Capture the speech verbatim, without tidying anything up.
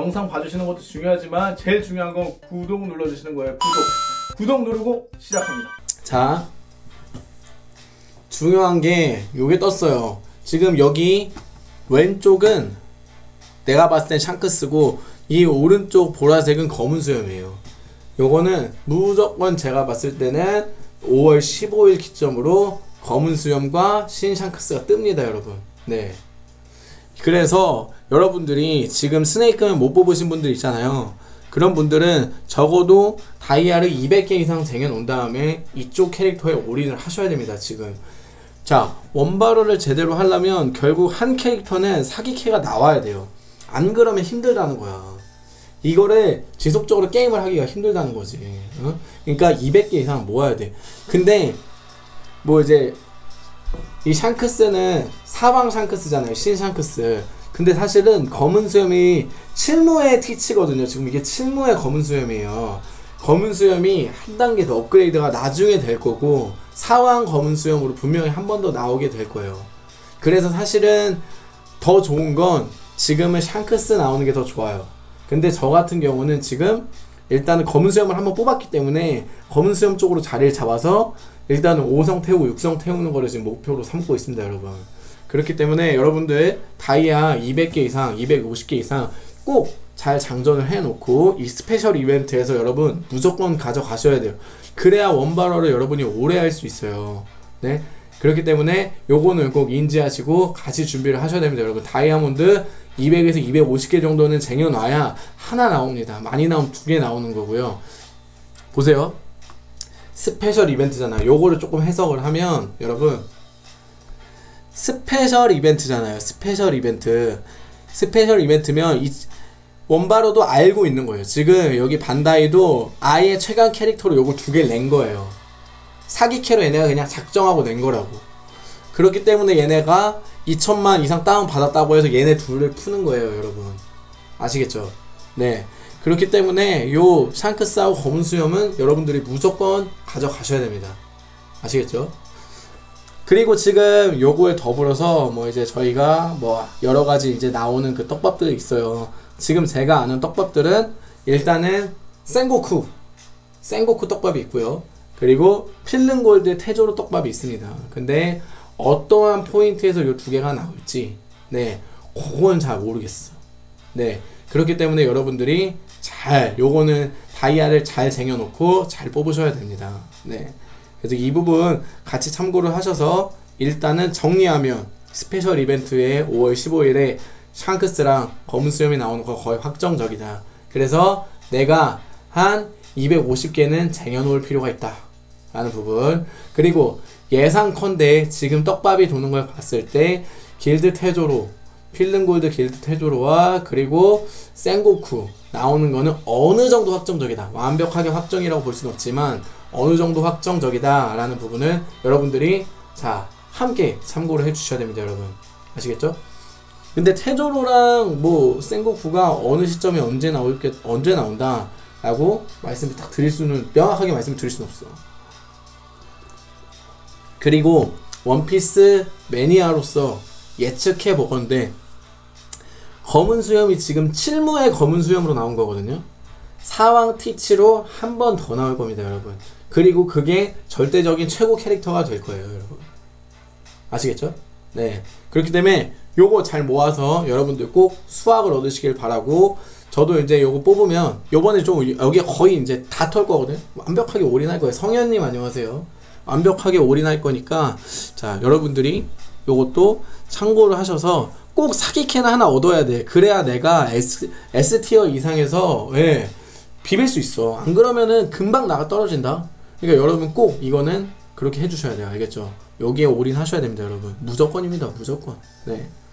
영상 봐주시는 것도 중요하지만 제일 중요한 건 구독 눌러주시는 거예요. 구독 구독 누르고 시작합니다. 자, 중요한 게 요게 떴어요. 지금 여기 왼쪽은 내가 봤을 땐 샹크스고 이 오른쪽 보라색은 검은 수염이에요. 요거는 무조건 제가 봤을 때는 오월 십오일 기점으로 검은 수염과 신 샹크스가 뜹니다, 여러분. 네. 그래서 여러분들이 지금 스네이크맨 못 뽑으신 분들 있잖아요. 그런 분들은 적어도 다이아를 이백 개 이상 쟁여놓은 다음에 이쪽 캐릭터에 올인을 하셔야 됩니다, 지금. 자, 원바로를 제대로 하려면 결국 한 캐릭터는 사기캐가 나와야 돼요. 안 그러면 힘들다는 거야. 이거를 지속적으로 게임을 하기가 힘들다는 거지. 어? 그러니까 이백 개 이상 모아야 돼. 근데 뭐 이제 이 샹크스는 사방 샹크스잖아요. 신 샹크스. 근데 사실은 검은 수염이 칠무의 티치거든요. 지금 이게 칠무의 검은 수염이에요. 검은 수염이 한 단계 더 업그레이드가 나중에 될 거고 사왕 검은 수염으로 분명히 한 번 더 나오게 될 거예요. 그래서 사실은 더 좋은 건 지금은 샹크스 나오는 게 더 좋아요. 근데 저 같은 경우는 지금 일단은 검은 수염을 한번 뽑았기 때문에 검은 수염 쪽으로 자리를 잡아서 일단은 오성 태우고 육성 태우는 거를 지금 목표로 삼고 있습니다, 여러분. 그렇기 때문에 여러분들 다이아 이백 개 이상, 이백오십 개 이상 꼭 잘 장전을 해놓고 이 스페셜 이벤트에서 여러분 무조건 가져가셔야 돼요. 그래야 원바로를 여러분이 오래 할 수 있어요. 네, 그렇기 때문에 요거는 꼭 인지하시고 같이 준비를 하셔야 됩니다, 여러분. 다이아몬드 이백에서 이백오십 개 정도는 쟁여놔야 하나 나옵니다. 많이 나오면 두 개 나오는 거고요. 보세요. 스페셜 이벤트잖아요. 요거를 조금 해석을 하면 여러분 스페셜 이벤트잖아요. 스페셜 이벤트. 스페셜 이벤트면 이 원바로도 알고 있는 거예요. 지금 여기 반다이도 아예 최강 캐릭터로 요거 두 개를 낸 거예요. 사기캐로 얘네가 그냥 작정하고 낸 거라고. 그렇기 때문에 얘네가 이천만 이상 다운 받았다고 해서 얘네 둘을 푸는 거예요, 여러분. 아시겠죠? 네. 그렇기 때문에 요 샹크스하고 검은 수염은 여러분들이 무조건 가져가셔야 됩니다. 아시겠죠? 그리고 지금 요거에 더불어서 뭐 이제 저희가 뭐 여러가지 이제 나오는 그 떡밥들이 있어요. 지금 제가 아는 떡밥들은 일단은 센고쿠 센고쿠 떡밥이 있고요. 그리고 필름골드 테조로 떡밥이 있습니다. 근데 어떠한 포인트에서 요 두 개가 나올지 네, 그건 잘 모르겠어. 네, 그렇기 때문에 여러분들이 잘 요거는 다이아를 잘 쟁여놓고 잘 뽑으셔야 됩니다. 네, 그래서 이 부분 같이 참고를 하셔서 일단은 정리하면 스페셜 이벤트에 오월 십오일에 샹크스랑 검은 수염이 나오는 거 거의 확정적이다. 그래서 내가 한 이백오십 개는 쟁여놓을 필요가 있다 라는 부분. 그리고 예상컨대 지금 떡밥이 도는 걸 봤을 때 길드 테조로, 필름골드 길드 테조로와 그리고 센고쿠 나오는 거는 어느 정도 확정적이다. 완벽하게 확정이라고 볼 수는 없지만 어느 정도 확정적이다 라는 부분은 여러분들이 자 함께 참고를 해주셔야 됩니다, 여러분. 아시겠죠? 근데 테조로랑 뭐 센고쿠가 어느 시점에 언제 나올게 언제 나온다 라고 말씀을 딱 드릴 수는 명확하게 말씀을 드릴 수는 없어. 그리고 원피스 매니아로서 예측해 보건데 검은 수염이 지금 칠무의 검은 수염으로 나온 거거든요. 사왕 티치로 한 번 더 나올 겁니다, 여러분. 그리고 그게 절대적인 최고 캐릭터가 될 거예요, 여러분. 아시겠죠? 네. 그렇기 때문에 요거 잘 모아서 여러분들 꼭 수확을 얻으시길 바라고, 저도 이제 요거 뽑으면 요번에 좀 여기 거의 이제 다 털 거거든. 완벽하게 올인할 거예요. 성현님 안녕하세요. 완벽하게 올인할 거니까 자 여러분들이 요것도 참고를 하셔서 꼭 사기캐나 하나 얻어야 돼. 그래야 내가 S, S티어 이상에서 예, 비빌 수 있어. 안 그러면은 금방 나가 떨어진다. 그러니까 여러분 꼭 이거는 그렇게 해주셔야 돼요. 알겠죠? 여기에 올인하셔야 됩니다, 여러분. 무조건입니다, 무조건. 네.